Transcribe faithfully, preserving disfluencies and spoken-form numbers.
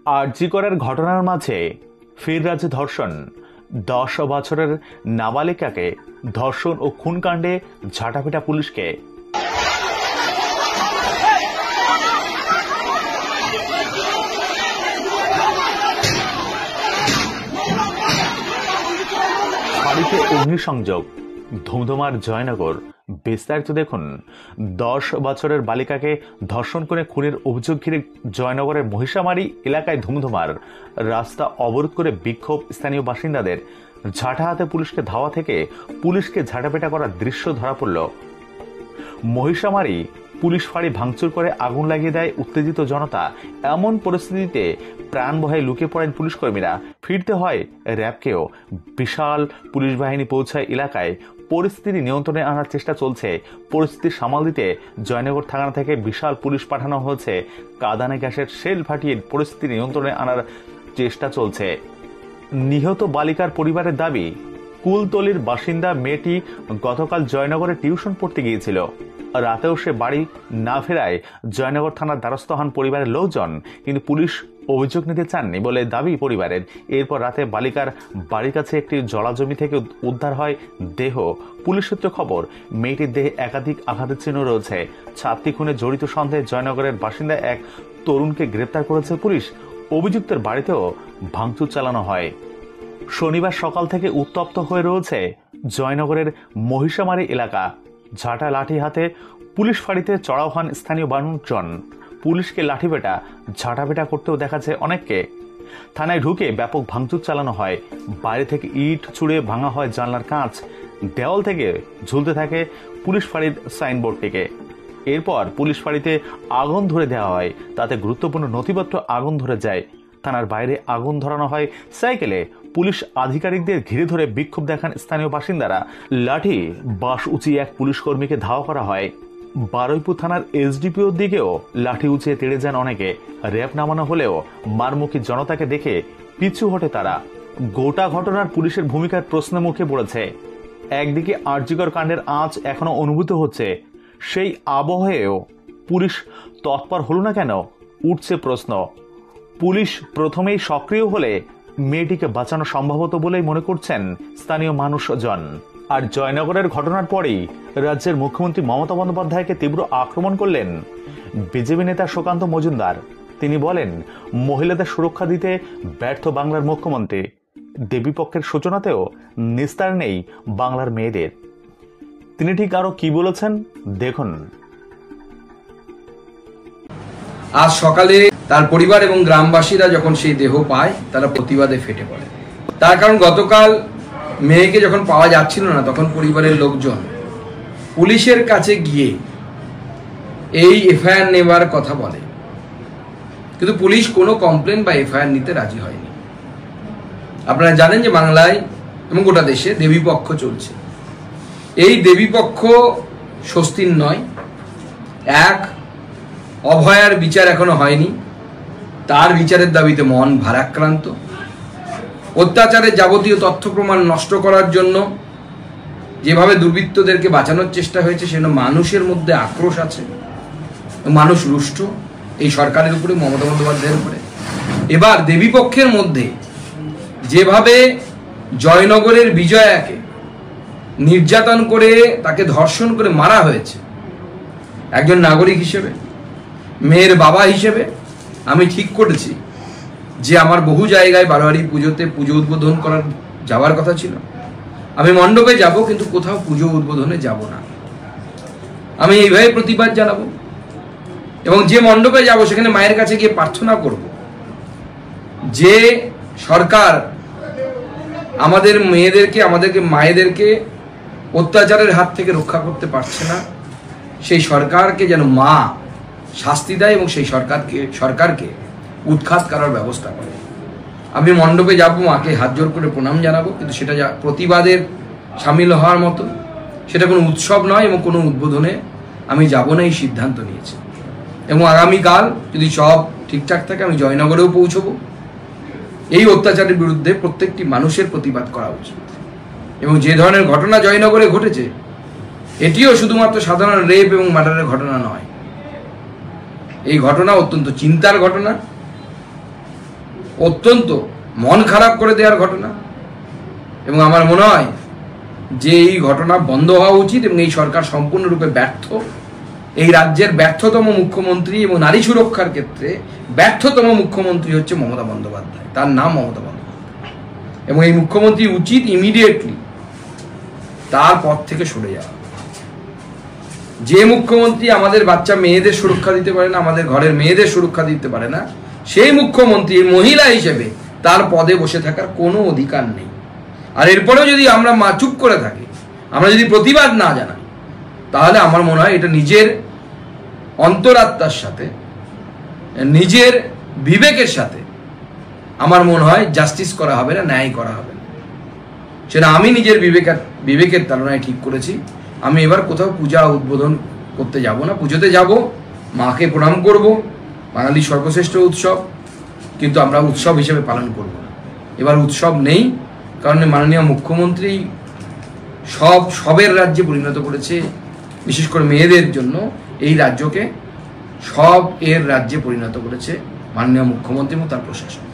আরজি করার ঘটনার মাঝে ফের রাজ্যে ধর্ষণ। দশ বছরের নাবালিকাকে ধর্ষণ ও খুনকাণ্ডে ঝাঁটাপিটা পুলিশকে। বাড়িতে অগ্নিসংযোগ, ধুমধুমার জয়নগর। বিস্তারিত দেখুন। দশ বছরের বালিকাকে ধর্ষণ করে খুনের অভিযোগ ঘিরে জয়নগরের মহিষামারি এলাকায় ধুমধুমার। রাস্তা অবরোধ করে বিক্ষোভ স্থানীয় বাসিন্দাদের। ঝাঁটা হাতে পুলিশকে ধাওয়া থেকে পুলিশকে ঝাঁটাপেটা করার দৃশ্য ধরা পড়ল। মহিষামারি পুলিশ ফাঁড়ি ভাঙচুর করে আগুন লাগিয়ে দেয় উত্তেজিত জনতা। এমন পরিস্থিতিতে প্রাণ ভয়ে লুকিয়ে পড়েন পুলিশ কর্মীরা। ফিরতে হয় র্যাবকেও। বিশাল পুলিশ বাহিনী পৌঁছায় এলাকায়। পরিস্থিতি নিয়ন্ত্রণে আনার চেষ্টা চলছে। পরিস্থিতি সামাল দিতে জয়নগর থানা থেকে বিশাল পুলিশ পাঠানো হয়েছে। কাঁদানে গ্যাসের শেল ফাটিয়ে পরিস্থিতি নিয়ন্ত্রণে আনার চেষ্টা চলছে। নিহত বালিকার পরিবারের দাবি, কুলতলির বাসিন্দা মেয়েটি গতকাল জয়নগরে টিউশন পড়তে গিয়েছিল। রাতেও সে বাড়ি না ফেরায় জয়নগর থানার দ্বারস্থ হন পরিবারের লোকজন, কিন্তু পুলিশ অভিযোগ নিতে চাননি বলে দাবি পরিবারের। এরপর রাতে বালিকার বাড়ির কাছে একটি জলাজমি থেকে উদ্ধার হয় দেহ। পুলিশ সূত্রে খবর, মেয়েটির দেহে একাধিক আঘাতের চিহ্ন রয়েছে। ছাত্রী খুনে জড়িত সন্দেহে জয়নগরের বাসিন্দা এক তরুণকে গ্রেপ্তার করেছে পুলিশ। অভিযুক্তের বাড়িতেও ভাঙচুর চালানো হয়। শনিবার সকাল থেকে উত্তপ্ত হয়ে রয়েছে জয়নগরের মহিষামারি এলাকা। ঝাঁটা লাঠি হাতে পুলিশ ফাঁড়িতে চড়াও হন স্থানীয় মানুষজন। পুলিশকে লাঠিপেটা ঝাঁটাপেটা করতেও দেখা যায় অনেককে। থানায় ঢুকে ব্যাপক ভাঙচুর চালানো হয়। বাইরে থেকে ইট ছুঁড়ে ভাঙা হয় জানলার কাঁচ। দেওয়াল থেকে ঝুলতে থাকে পুলিশ ফাঁড়ির সাইনবোর্ডটিকে। এরপর পুলিশ ফাঁড়িতে আগুন ধরে দেওয়া হয়। তাতে গুরুত্বপূর্ণ নথিপত্র আগুন ধরে যায়। থানার বাইরে আগুন ধরানো হয় সাইকেলে। পুলিশ আধিকারিকদের ঘিরে ধরে বিক্ষোভ দেখান স্থানীয় বাসিন্দারা। লাঠি বাঁশ উঁচিয়ে এক পুলিশ কর্মীকে ধাওয়া করা হয়। বারুইপুর থানার এসডিপিওর দিকেও লাঠি উঁচিয়ে তেড়ে যান অনেকে। র্যাব নামানো হলেও মারমুখী জনতাকে দেখে পিছু হটে তারা। গোটা ঘটনার পুলিশের ভূমিকার প্রশ্ন মুখে পড়েছে। একদিকে আরজিকর কাণ্ডের আঁচ এখনো অনুভূত হচ্ছে, সেই আবহেও পুলিশ তৎপর হল না কেন, উঠছে প্রশ্ন। পুলিশ প্রথমেই সক্রিয় হলে মেয়েটিকে বাঁচানো সম্ভব হতো বলেই মনে করছেন স্থানীয় মানুষজন। আর জয়নগরের ঘটনার পরেই রাজ্যের মুখ্যমন্ত্রী মমতা বন্দ্যোপাধ্যায়কে তীব্র আক্রমণ করলেন বিজেপি নেতা সুকান্ত মজুমদার। তিনি বলেন, মহিলাদের সুরক্ষা দিতে ব্যর্থ বাংলার মুখ্যমন্ত্রী। দেবীপক্ষের সূচনাতেও নিস্তার নেই বাংলার মেয়েদের। তিনি ঠিক আরো কি বলেছেন দেখুন। আজ সকালে তার পরিবার এবং গ্রামবাসীরা যখন সেই দেহ পায়, তারা প্রতিবাদে ফেটে পড়ে। তার কারণ, গতকাল মেয়েকে যখন পাওয়া যাচ্ছিল না, তখন পরিবারের লোকজন পুলিশের কাছে গিয়ে এই এফআইআর নেবার কথা বলে, কিন্তু পুলিশ কোনো কমপ্লেন বা এফআইআর নিতে রাজি হয়নি। আপনারা জানেন যে বাংলায় এবং গোটা দেশে দেবীপক্ষ চলছে। এই দেবীপক্ষ স্বস্তির নয়। এক, অভয়ার বিচার এখনো হয়নি, তার বিচারের দাবিতে মন ভারাক্রান্ত। অত্যাচারের যাবতীয় তথ্য প্রমাণ নষ্ট করার জন্য যেভাবে দুর্বৃত্তদেরকে বাঁচানোর চেষ্টা হয়েছে, সেজন্য মানুষের মধ্যে আক্রোশ আছে। মানুষ রুষ্ট এই সরকারের উপরে, মমতা বন্দ্যোপাধ্যায়ের উপরে। এবার দেবীপক্ষের মধ্যে যেভাবে জয়নগরের বিজয়াকে নির্যাতন করে তাকে ধর্ষণ করে মারা হয়েছে, একজন নাগরিক হিসেবে, মেয়ের বাবা হিসেবে আমি ঠিক করেছি যে আমার বহু জায়গায় বারোয়ারি পুজোতে পুজো উদ্বোধন করার যাওয়ার কথা ছিল। আমি মণ্ডপে যাব, কিন্তু কোথাও পুজো উদ্বোধনে যাব না। আমি এইভাবে প্রতিবাদ জানাবো এবং যে মণ্ডপে যাব সেখানে মায়ের কাছে গিয়ে প্রার্থনা করব যে সরকার আমাদের মেয়েদেরকে, আমাদেরকে মায়েদেরকে অত্যাচারের হাত থেকে রক্ষা করতে পারছে না, সেই সরকারকে যেন মা শাস্তি দেয় এবং সেই সরকারকে সরকারকে উৎখাত করার ব্যবস্থা করে। আমি মণ্ডপে যাব, মাকে হাত জোর করে প্রণাম জানাবো, কিন্তু সেটা যা প্রতিবাদের সামিল হওয়ার মতো, সেটা কোনো উৎসব নয় এবং কোনো উদ্বোধনে আমি যাব না, এই সিদ্ধান্ত নিয়েছি। এবং আগামীকাল যদি সব ঠিকঠাক থাকে, আমি জয়নগরেও পৌঁছবো। এই অত্যাচারের বিরুদ্ধে প্রত্যেকটি মানুষের প্রতিবাদ করা উচিত। এবং যে ধরনের ঘটনা জয়নগরে ঘটেছে, এটিও শুধুমাত্র সাধারণ রেপ এবং মার্ডারের ঘটনা নয়। এই ঘটনা অত্যন্ত চিন্তার ঘটনা। অত্যন্ত মন খারাপ করে দেওয়ার ঘটনা। এবং আমার মনে হয় যে এই ঘটনা বন্ধ হওয়া উচিত এবং এই সরকার সম্পূর্ণরূপে ব্যর্থ। এই রাজ্যের ব্যর্থতম মুখ্যমন্ত্রী এবং নারী সুরক্ষার ক্ষেত্রে ব্যর্থতম মুখ্যমন্ত্রী হচ্ছে মমতা বন্দ্যোপাধ্যায়, তার নাম মমতা বন্দ্যোপাধ্যায়। এবং এই মুখ্যমন্ত্রী উচিত ইমিডিয়েটলি তার পদ থেকে সরে যাওয়া। যে মুখ্যমন্ত্রী আমাদের বাচ্চা মেয়েদের সুরক্ষা দিতে পারে না, আমাদের ঘরের মেয়েদের সুরক্ষা দিতে পারে না, সেই মুখ্যমন্ত্রী মহিলা হিসেবে তার পদে বসে থাকার কোনো অধিকার নেই। আর এরপরেও যদি আমরা মা চুপ করে থাকি, আমরা যদি প্রতিবাদ না জানাই, তাহলে আমার মনে হয় এটা নিজের অন্তরাত্মার সাথে, নিজের বিবেকের সাথে আমার মনে হয় জাস্টিস করা হবে না, ন্যায় করা হবে না। সেটা আমি নিজের বিবেকের বিবেকের তাড়নায় ঠিক করেছি। আমি এবার কোথাও পূজা উদ্বোধন করতে যাব না। পুজোতে যাব, মাকে প্রণাম করব, বাঙালির সর্বশ্রেষ্ঠ উৎসব, কিন্তু আমরা উৎসব হিসেবে পালন করব না। এবার উৎসব নেই, কারণ মাননীয় মুখ্যমন্ত্রী সব সবের রাজ্যে পরিণত করেছে, বিশেষ করে মেয়েদের জন্য এই রাজ্যকে সব এর রাজ্যে পরিণত করেছে মাননীয় মুখ্যমন্ত্রী এবং তার প্রশাসন।